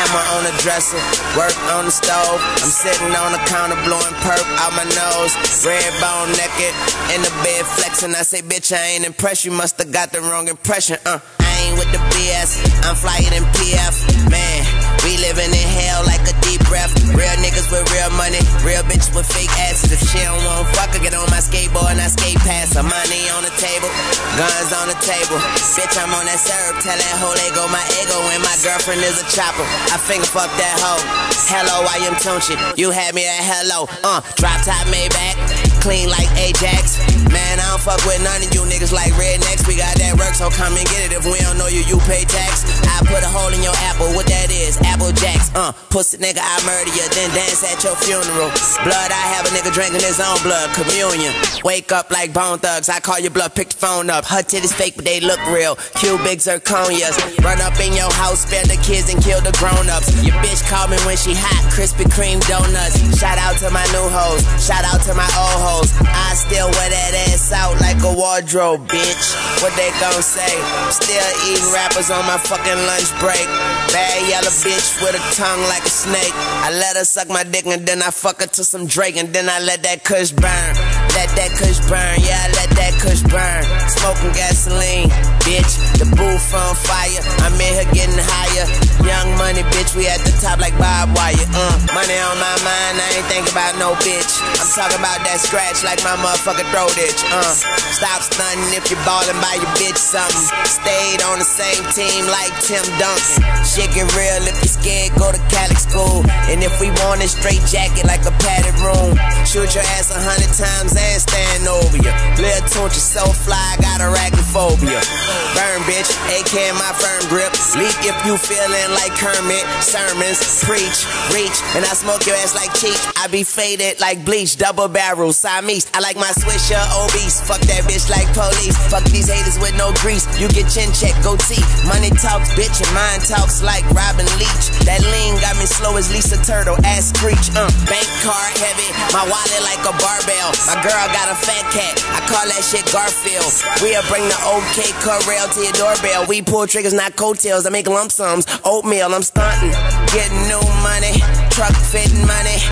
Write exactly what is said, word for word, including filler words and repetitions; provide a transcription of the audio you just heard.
Hammer on the dresser, work on the stove. I'm sitting on the counter blowing perp out my nose. Red bone naked, in the bed flexing. I say, bitch, I ain't impressed. You must have got the wrong impression. Uh, I ain't with the B S, I'm flyer than P F. Man, we living in hell like a deep breath. Real niggas with real money, real bitches with fake asses. If she don't want fuck her, get on my skateboard and I skate past her. Money on the table, guns on the table. Bitch, I'm on that syrup, tell that hoe they go my ego. And my girlfriend is a chopper, I finger fuck that hoe. Hello, I am Tunchi, you had me at hello. Uh, drop top Maybach, clean like Ajax. Man, I don't fuck with none of you niggas like rednecks. We got that work, so come and get it. If we don't know you, you pay tax. I put a hole in your apple, what that is? Apple Jacks. Uh, pussy nigga, I murder you, then dance at your funeral. Blood, I have a nigga drinking his own blood, communion. Wake up like Bone Thugs, I call your bluff, pick the phone up. Her titties fake, but they look real. Cubic zirconias. Run up in your house, spare the kids and kill the grown-ups. Your bitch call me when she hot, Krispy Kreme donuts. Shout out to my new hoes, shout out to my old hoes. I still wear that ass out like a wardrobe, bitch. What they gon' say? Still eating rappers on my fucking lunch break. Bad yellow bitch with a tongue like a snake. I let her suck my dick and then I fuck her to some Drake. And then I let that kush burn. Let that kush burn, yeah, I let that kush burn. Smoking gasoline, bitch, the booth on fire. I'm in here getting higher. Young money, bitch, we at the top like Bob Wire. Uh, money on my mind, I ain't thinking about no bitch. I'm talking about that scratch like my motherfucking throat itch. Uh, stop stunning if you're ballin', buy your bitch something. Stayed on the same team like Tim Duncan. Shit get real if you scared, go to Catholic school. And if we want a straight jacket like a padded room, shoot your ass a hundred times and stand over you. Lil Tunchi so fly, got arachnophobia. Burn, bitch, A K in my firm grip. Leak if you feeling like Kermit. Sermons, preach, reach, and I smoke your ass like Cheech. I be faded like bleach, double barrel, Siamese. I like my Swisher obese. Fuck that bitch like police. Fuck these haters with no grease. You get chin check, goatee. Money talks, bitch, and mine talks like Robin Leach. That lean got me slow as Lisa Turtle, ass screech. Uh, bank card heavy, my wallet like a barbell. My girl got a fat cat, I call that shit Garfield. We'll bring the OK Corral to your doorbell. We pull triggers, not coattails. I make lump sums, oatmeal, I'm stunting. Getting new money, truck fitting money.